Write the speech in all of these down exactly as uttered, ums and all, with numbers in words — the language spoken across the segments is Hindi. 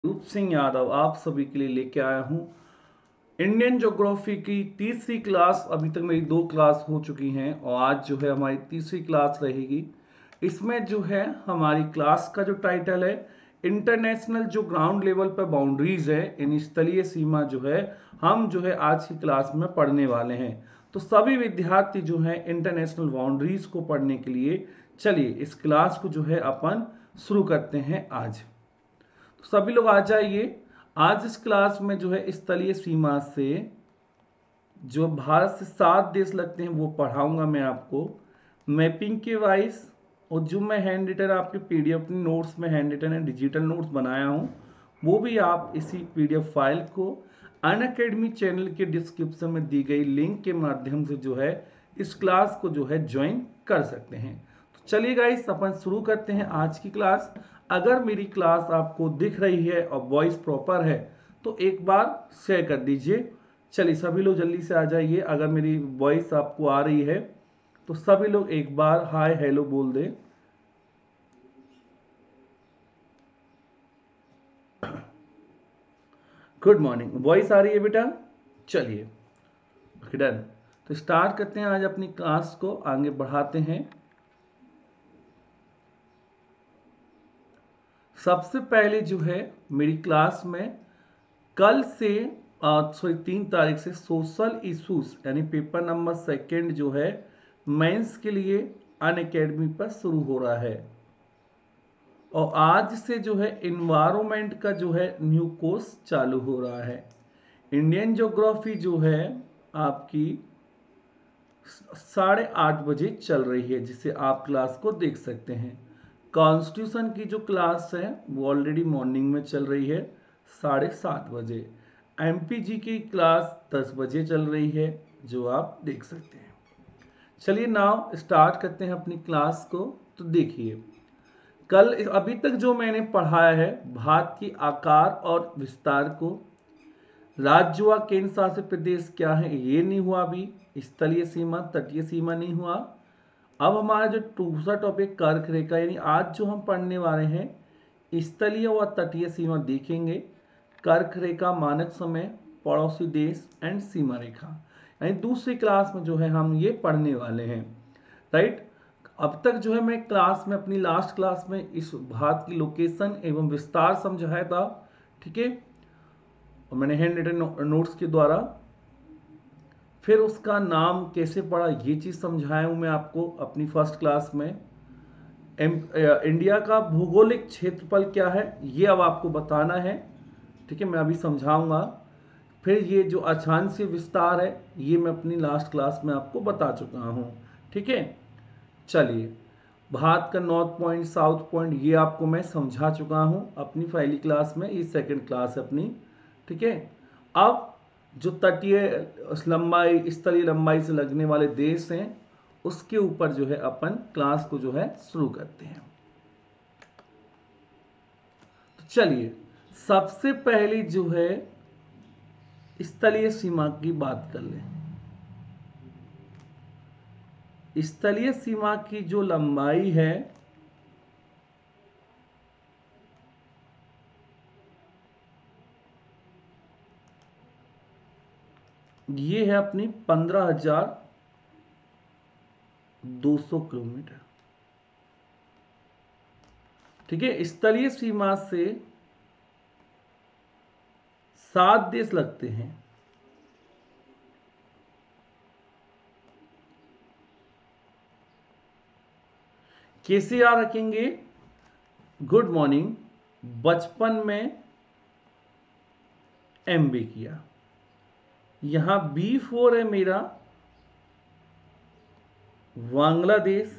रूप सिंह यादव आप सभी के लिए लेके आया हूँ इंडियन ज्योग्राफी की तीसरी क्लास। अभी तक मेरी दो क्लास हो चुकी हैं और आज जो है हमारी तीसरी क्लास रहेगी। इसमें जो है हमारी क्लास का जो टाइटल है इंटरनेशनल जो ग्राउंड लेवल पर बाउंड्रीज है, इन स्थलीय सीमा जो है हम जो है आज की क्लास में पढ़ने वाले हैं। तो सभी विद्यार्थी जो है इंटरनेशनल बाउंड्रीज को पढ़ने के लिए चलिए इस क्लास को जो है अपन शुरू करते हैं आज। तो सभी लोग आ जाइए। आज इस क्लास में जो है स्थलीय सीमा से जो भारत से सात देश लगते हैं वो पढ़ाऊंगा मैं आपको मैपिंग के वाइज। और जो मैं हैंड रिटन आपके पीडीएफ नोट्स में हैंड रिटन है डिजिटल नोट्स बनाया हूँ वो भी आप इसी पीडीएफ फाइल को अनअकैडमी चैनल के डिस्क्रिप्शन में दी गई लिंक के माध्यम से जो है इस क्लास को जो है ज्वाइन कर सकते हैं। तो चलिए गाइस अपन शुरू करते हैं आज की क्लास। अगर मेरी क्लास आपको दिख रही है और वॉइस प्रॉपर है तो एक बार शेयर कर दीजिए। चलिए सभी लोग जल्दी से आ जाइए। अगर मेरी वॉइस आपको आ रही है तो सभी लोग एक बार हाय हेलो बोल दें। गुड मॉर्निंग, वॉइस आ रही है बेटा? चलिए डन। तो स्टार्ट करते हैं आज अपनी क्लास को, आगे बढ़ाते हैं। सबसे पहले जो है मेरी क्लास में कल से सॉरी तीन तारीख से सोशल इश्यूज यानी पेपर नंबर सेकंड जो है मेंस के लिए अनअकैडमी पर शुरू हो रहा है। और आज से जो है इन्वायरमेंट का जो है न्यू कोर्स चालू हो रहा है। इंडियन ज्योग्राफी जो है आपकी साढ़े आठ बजे चल रही है जिसे आप क्लास को देख सकते हैं। कॉन्स्टिट्यूशन की जो क्लास है वो ऑलरेडी मॉर्निंग में चल रही है साढ़े सात बजे। एमपीजी की क्लास दस बजे चल रही है जो आप देख सकते हैं। चलिए नाउ स्टार्ट करते हैं अपनी क्लास को। तो देखिए कल अभी तक जो मैंने पढ़ाया है भारत की आकार और विस्तार को, राज्य व केंद्र शासित प्रदेश क्या है ये नहीं हुआ, अभी स्थलीय सीमा तटीय सीमा नहीं हुआ। अब हमारा जो दूसरा टॉपिक कर्क रेखा यानी आज जो हम पढ़ने वाले हैं स्थलीय व तटीय सीमा देखेंगे। कर्क रेखा, मानक समय, पड़ोसी देश एंड सीमा रेखा, यानी दूसरी क्लास में जो है हम ये पढ़ने वाले हैं। राइट, अब तक जो है मैं क्लास में अपनी लास्ट क्लास में इस भारत की लोकेशन एवं विस्तार समझाया था, ठीक है, और मैंने हैंड रिटन नोट्स के द्वारा। फिर उसका नाम कैसे पड़ा ये चीज़ समझाया हूँ मैं आपको अपनी फर्स्ट क्लास में। इंडिया का भौगोलिक क्षेत्रफल क्या है ये अब आपको बताना है, ठीक है, मैं अभी समझाऊंगा। फिर ये जो अक्षांशीय विस्तार है ये मैं अपनी लास्ट क्लास में आपको बता चुका हूँ, ठीक है। चलिए भारत का नॉर्थ पॉइंट साउथ पॉइंट ये आपको मैं समझा चुका हूँ अपनी पहली क्लास में, ये सेकंड क्लास है अपनी, ठीक है। अब जो तटीय लंबाई स्थलीय लंबाई से लगने वाले देश हैं उसके ऊपर जो है अपन क्लास को जो है शुरू करते हैं। तो चलिए सबसे पहले जो है स्थलीय सीमा की बात कर लें। स्थलीय सीमा की जो लंबाई है ये है अपनी पंद्रह हजार दो सौ किलोमीटर, ठीक है। स्थलीय सीमा से सात देश लगते हैं। कैसे याद रखेंगे? गुड मॉर्निंग, बचपन में एमबी किया। यहां बी फोर है मेरा बांग्लादेश,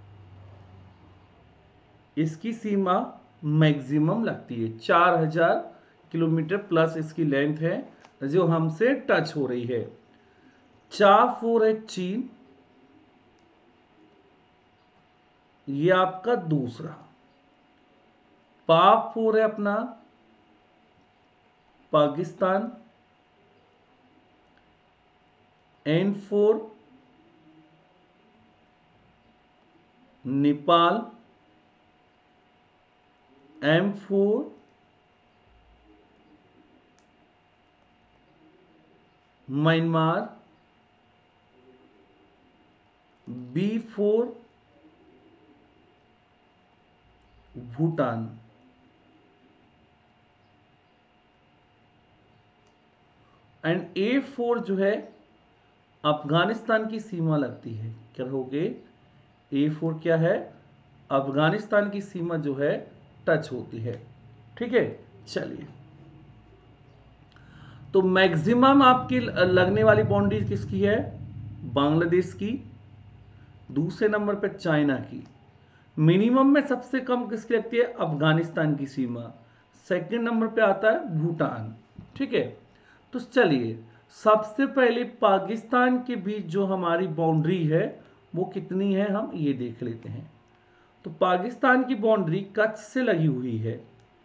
इसकी सीमा मैक्सिमम लगती है चार हजार किलोमीटर प्लस इसकी लेंथ है जो हमसे टच हो रही है। चा फोर है चीन, ये आपका दूसरा। पा फोर है अपना Pakistan. N four Nepal. M four Myanmar, B four Bhutan, and A four जो है अफगानिस्तान की सीमा लगती है। क्या हो गए, ए फोर क्या है, अफगानिस्तान की सीमा जो है टच होती है। ठीक है, चलिए, तो मैक्सिमम आपकी लगने वाली बाउंड्री किसकी है, बांग्लादेश की, दूसरे नंबर पे चाइना की, मिनिमम में सबसे कम किसकी लगती है, अफगानिस्तान की सीमा, सेकंड नंबर पे आता है भूटान। ठीक है, तो चलिए सबसे पहले पाकिस्तान के बीच जो हमारी बाउंड्री है वो कितनी है हम ये देख लेते हैं। तो पाकिस्तान की बाउंड्री कच्छ से लगी हुई है,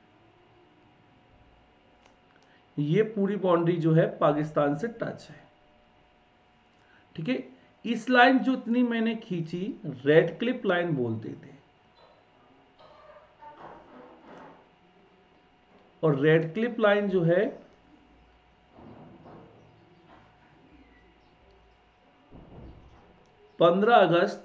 ये पूरी बाउंड्री जो है पाकिस्तान से टच है। ठीक है, इस लाइन जो इतनी मैंने खींची रेड क्लिप लाइन बोलते थे, और रेड क्लिप लाइन जो है पंद्रह अगस्त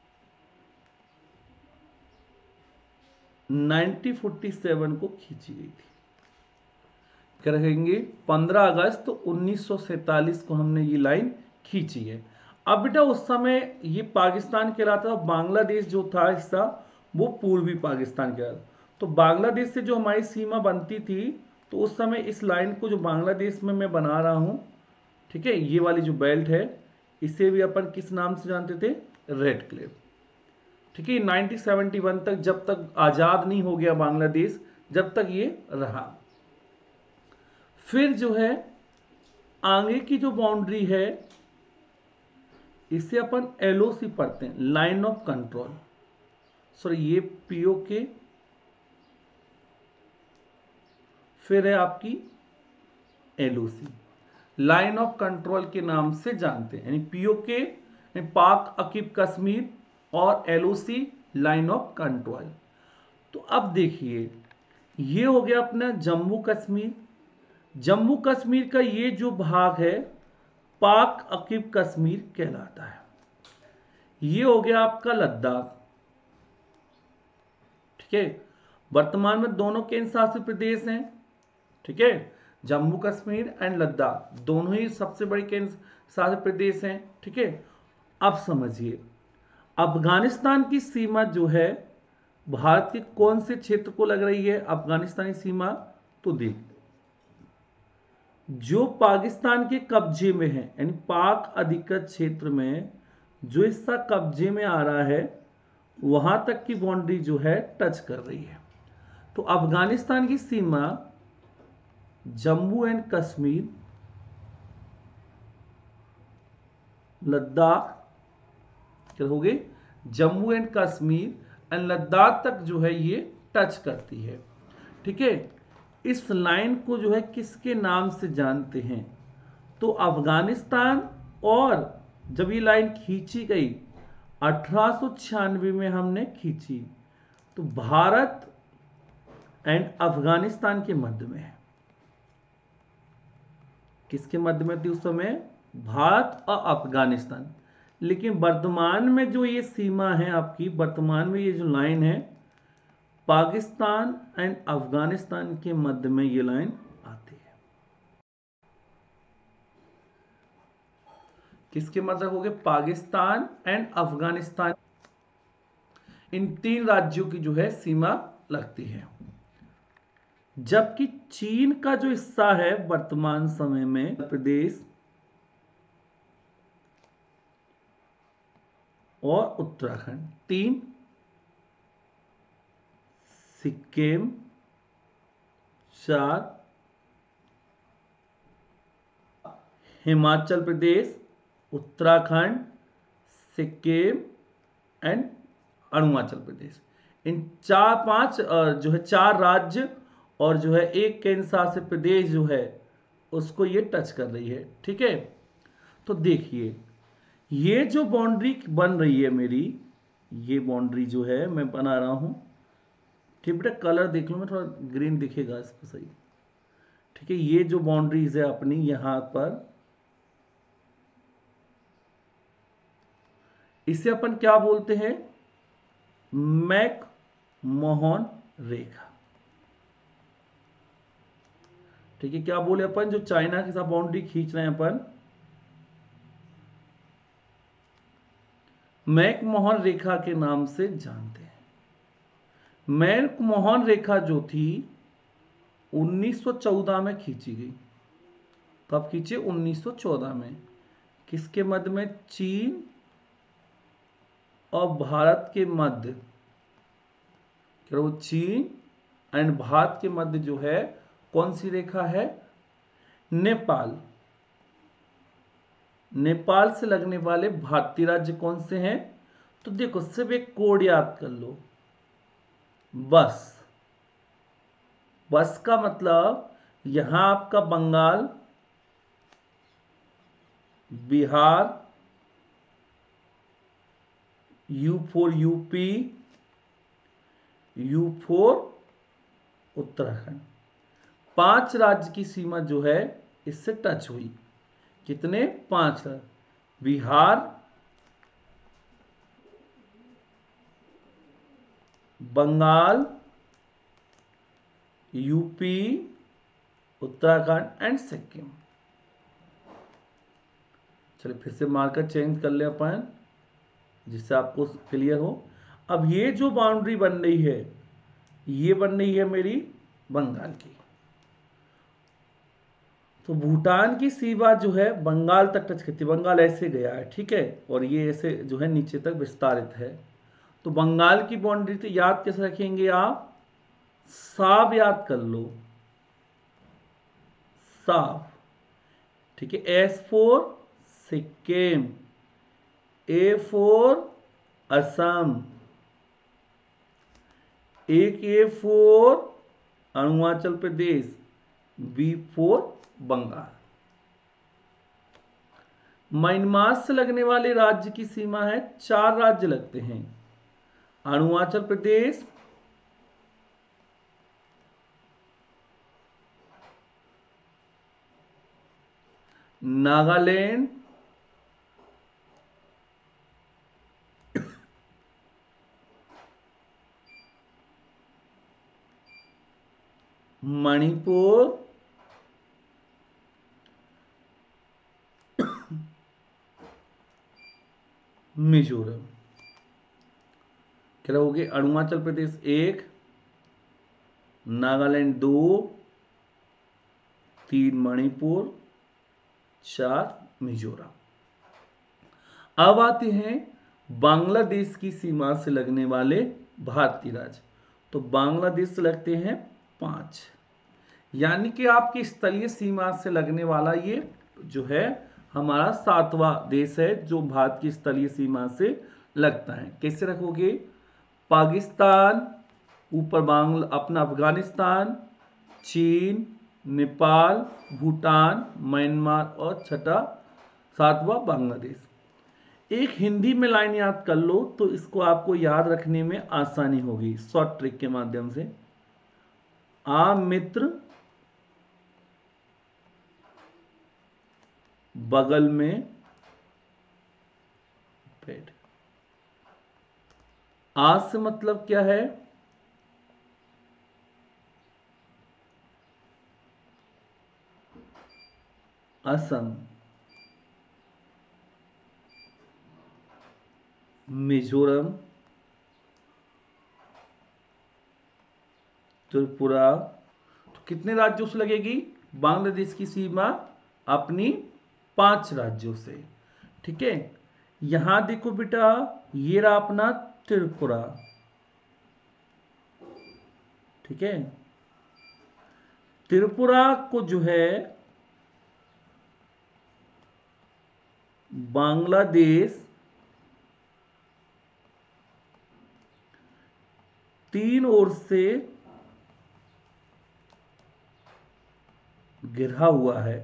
नाइनटीन फोर्टी सेवन को खींची गई थी। क्या रखेंगे, पंद्रह अगस्त उन्नीस सौ सैंतालीस को हमने ये लाइन खींची है। अब बेटा उस समय ये पाकिस्तान कहलाता था, बांग्लादेश जो था हिस्सा वो पूर्वी पाकिस्तान कहलाता। तो बांग्लादेश से जो हमारी सीमा बनती थी, तो उस समय इस लाइन को जो बांग्लादेश में मैं बना रहा हूँ, ठीक है, ये वाली जो बेल्ट है इसे भी अपन किस नाम से जानते थे, रेड क्लिप। ठीक है, नाइनटीन सेवेंटी वन तक, जब तक आजाद नहीं हो गया बांग्लादेश, जब तक ये रहा। फिर जो है आगे की जो बाउंड्री है इसे अपन एलओसी पढ़ते हैं, लाइन ऑफ कंट्रोल, सॉरी ये पीओके, फिर है आपकी एलओसी, लाइन ऑफ कंट्रोल के नाम से जानते हैं, यानी पीओके पाक अकीब कश्मीर और एलओसी लाइन ऑफ कंट्रोल। तो अब देखिए ये हो गया अपना जम्मू कश्मीर, जम्मू कश्मीर का ये जो भाग है पाक अकीब कश्मीर कहलाता है। ये हो गया आपका लद्दाख। ठीक है, वर्तमान में दोनों केंद्र शासित प्रदेश हैं। ठीक है, जम्मू कश्मीर एंड लद्दाख दोनों ही सबसे बड़े केंद्र शासित प्रदेश हैं। ठीक है, अब समझिए अफगानिस्तान की सीमा जो है भारत के कौन से क्षेत्र को लग रही है, अफगानिस्तानी सीमा, तो देख जो पाकिस्तान के कब्जे में है, यानी पाक अधिकृत क्षेत्र में जो हिस्सा कब्जे में आ रहा है वहां तक की बाउंड्री जो है टच कर रही है। तो अफगानिस्तान की सीमा जम्मू एंड कश्मीर, लद्दाख, क्या हो गए, जम्मू एंड कश्मीर एंड लद्दाख तक जो है ये टच करती है। ठीक है, इस लाइन को जो है किसके नाम से जानते हैं, तो अफगानिस्तान, और जब ये लाइन खींची गई अठारह सौ छियानवे में हमने खींची, तो भारत एंड अफगानिस्तान के मध्य में है। किसके मध्य में थी उस समय, भारत और अफगानिस्तान। लेकिन वर्तमान में जो ये सीमा है आपकी, वर्तमान में ये जो लाइन है पाकिस्तान एंड अफगानिस्तान के मध्य में ये लाइन आती है। किसके मतलब हो गए, पाकिस्तान एंड अफगानिस्तान, इन तीन राज्यों की जो है सीमा लगती है। जबकि चीन का जो हिस्सा है वर्तमान समय में प्रदेश और उत्तराखंड, तीन, सिक्किम, चार, हिमाचल प्रदेश, उत्तराखंड, सिक्किम एंड अरुणाचल प्रदेश, इन चार पांच जो है चार राज्य और जो है एक केंद्र शासित प्रदेश जो है उसको ये टच कर रही है। ठीक है, तो देखिए ये जो बाउंड्री बन रही है मेरी, ये बाउंड्री जो है मैं बना रहा हूं, ठीक बेटा, कलर देख लो, मैं थोड़ा ग्रीन दिखेगा इस पर सही। ठीक है, ये जो बाउंड्रीज है अपनी यहां पर इसे अपन क्या बोलते हैं? मैक मोहन रेखा। ठीक है, क्या बोले अपन, जो चाइना के साथ बाउंड्री खींच रहे हैं अपन, मैक मोहन रेखा के नाम से जानते हैं। मैक मोहन रेखा जो थी उन्नीस सौ चौदह में खींची गई। कब खींची? उन्नीस सौ चौदह में। किसके मध्य में? चीन और भारत के मध्य। क्या वो चीन एंड भारत के मध्य जो है कौन सी रेखा है? नेपाल। नेपाल से लगने वाले भारतीय राज्य कौन से हैं? तो देखो सिर्फ एक कोड याद कर लो, बस। बस का मतलब यहां आपका Bengal, Bihar, U four UP, U four Uttarakhand, पांच राज्य की सीमा जो है इससे टच हुई। कितने? पांच राज्य। Bihar, Bengal, UP, Uttarakhand and Sikkim. चलिए फिर से मार्कर चेंज कर ले अपन, जिससे आपको क्लियर हो। अब ये जो बाउंड्री बन रही है, ये बन रही है मेरी बंगाल की। तो भूटान की सीमा जो है बंगाल तक टच करती है। बंगाल ऐसे गया है, ठीक है, और ये ऐसे जो है नीचे तक विस्तारित है। तो बंगाल की बाउंड्री तो याद कैसे रखेंगे आप? साफ याद कर लो, साफ। ठीक है, S four Sikkim, A four Assam, एक A four Arunachal Pradesh, B four Bengal. Myanmar से लगने वाले राज्य की सीमा है, चार राज्य लगते हैं। अरुणाचल प्रदेश, नागालैंड, मणिपुर, मिजोरम। क्या रहोगे? अरुणाचल प्रदेश एक, नागालैंड दो, तीन मणिपुर, चार मिजोरम। अब आते हैं बांग्लादेश की सीमा से लगने वाले भारतीय राज्य। तो बांग्लादेश से लगते हैं पांच, यानी कि आपकी स्थलीय सीमा से लगने वाला ये जो है हमारा सातवां देश है जो भारत की स्थलीय सीमा से लगता है। कैसे रखोगे? पाकिस्तान, ऊपर बांग्ला अपना अफगानिस्तान, चीन, नेपाल, भूटान, म्यांमार और छठा सातवां बांग्लादेश। एक हिंदी में लाइन याद कर लो तो इसको आपको याद रखने में आसानी होगी शॉर्ट ट्रिक के माध्यम से। आ मित्र बगल में बैठ। आ से मतलब क्या है? असम, मिजोरम, त्रिपुरा। तो कितने राज्यों से लगेगी बांग्लादेश की सीमा? अपनी पांच राज्यों से। ठीक है, यहां देखो बेटा, ये रहा अपना त्रिपुरा। ठीक है, त्रिपुरा को जो है बांग्लादेश तीन ओर से घिरा हुआ है।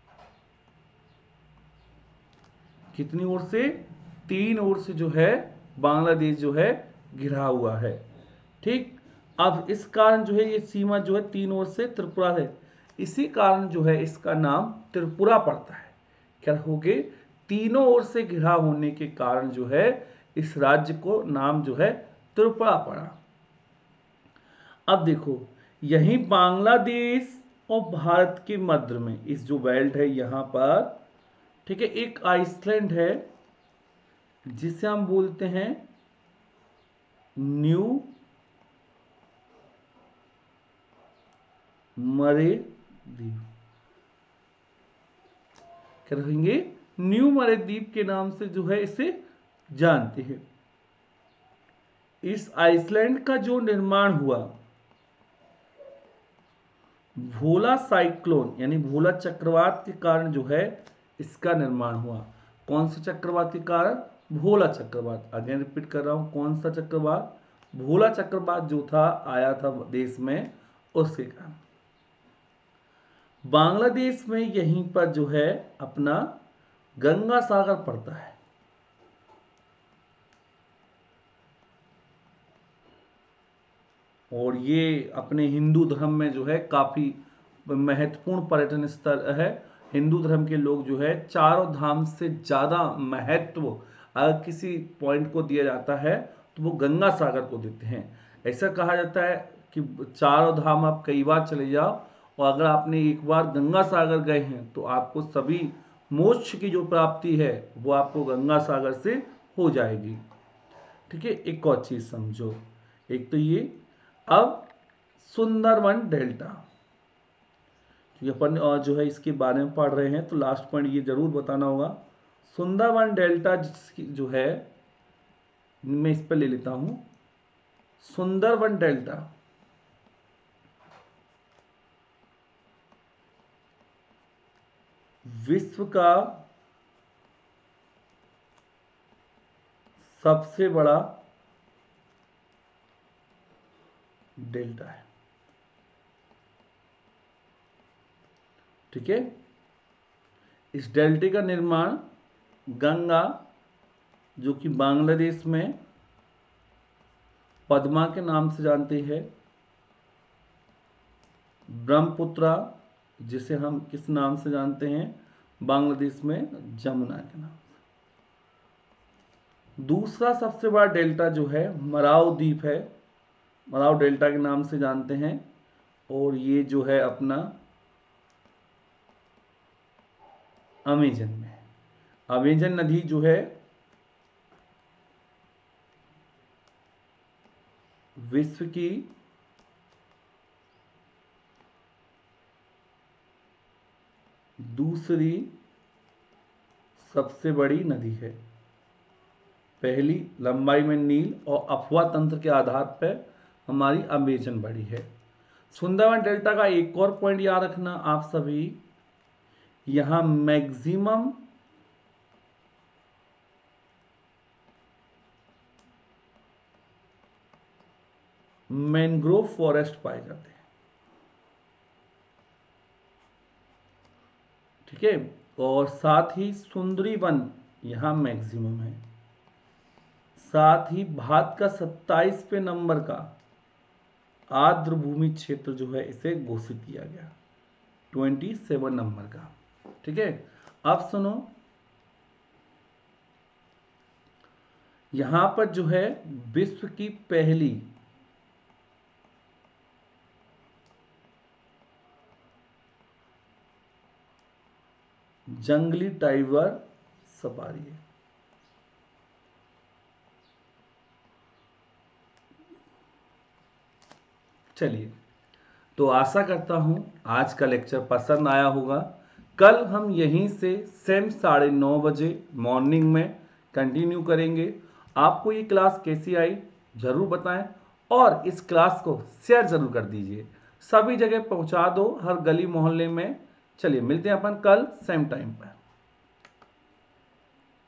कितनी ओर से? तीन ओर से जो है बांग्लादेश जो है घिरा हुआ है। ठीक, अब इस कारण जो है ये सीमा जो है तीन ओर से त्रिपुरा है, इसी कारण जो है इसका नाम त्रिपुरा पड़ता है। क्या होगे? तीनों ओर से घिरा होने के कारण जो है इस राज्य को नाम जो है त्रिपुरा पड़ा। अब देखो, यही बांग्लादेश और भारत के मध्य में इस जो बेल्ट है यहां पर, ठीक है, एक आइसलैंड है जिसे हम बोलते हैं न्यू मरे द्वीप। क्या रहेंगे? न्यू मरे द्वीप के नाम से जो है इसे जानते हैं। इस आइसलैंड का जो निर्माण हुआ भोला साइक्लोन यानी भोला चक्रवात के कारण जो है इसका निर्माण हुआ। कौन सा चक्रवात के कारण? भोला चक्रवात। अगेन रिपीट कर रहा हूं, कौन सा चक्रवात? भोला चक्रवात जो था आया था देश में, उसके कारण। बांग्लादेश में यहीं पर जो है अपना गंगा सागर पड़ता है। और ये अपने हिंदू धर्म में जो है काफी महत्वपूर्ण पर्यटन स्थल है। हिंदू धर्म के लोग जो है चारों धाम से ज्यादा महत्व अगर किसी पॉइंट को दिया जाता है तो वो गंगा सागर को देते हैं। ऐसा कहा जाता है कि चारों धाम आप कई बार चले जाओ और अगर आपने एक बार गंगा सागर गए हैं तो आपको सभी मोक्ष की जो प्राप्ति है वो आपको गंगा सागर से हो जाएगी। ठीक है, एक और चीज समझो, एक तो ये, अब सुंदरवन डेल्टा, क्योंकि अपन जो है इसके बारे में पढ़ रहे हैं तो लास्ट पॉइंट ये जरूर बताना होगा। सुंदरवन डेल्टा जिसकी जो है मैं इस पर ले लेता हूं, सुंदरवन डेल्टा विश्व का सबसे बड़ा डेल्टा है। ठीक है, इस डेल्टे का निर्माण गंगा जो कि बांग्लादेश में पद्मा के नाम से जानते हैं, ब्रह्मपुत्रा जिसे हम किस नाम से जानते हैं बांग्लादेश में, जमुना के नाम से। दूसरा सबसे बड़ा डेल्टा जो है मराव द्वीप है, मराव डेल्टा के नाम से जानते हैं, और ये जो है अपना अमेजन में। अमेजन नदी जो है विश्व की दूसरी सबसे बड़ी नदी है। पहली लंबाई में नील और अफवाह तंत्र के आधार पर हमारी अमेजन बड़ी है। सुंदरवन डेल्टा का एक और पॉइंट याद रखना आप सभी, यहां मैक्सिमम मैंग्रोव फॉरेस्ट पाए जाते हैं। ठीक है, और साथ ही सुंदरी वन यहां मैक्सिमम है। साथ ही भारत का सत्ताईसवें नंबर का आर्द्र भूमि क्षेत्र जो है इसे घोषित किया गया, सत्ताईस नंबर का। ठीक है, अब सुनो, यहां पर जो है विश्व की पहली जंगली टाइगर सफारी है। चलिए, तो आशा करता हूं आज का लेक्चर पसंद आया होगा। कल हम यहीं से सेम साढ़े नौ बजे मॉर्निंग में कंटिन्यू करेंगे। आपको ये क्लास कैसी आई जरूर बताएं और इस क्लास को शेयर जरूर कर दीजिए, सभी जगह पहुंचा दो, हर गली मोहल्ले में। चलिए मिलते हैं अपन कल सेम टाइम पर।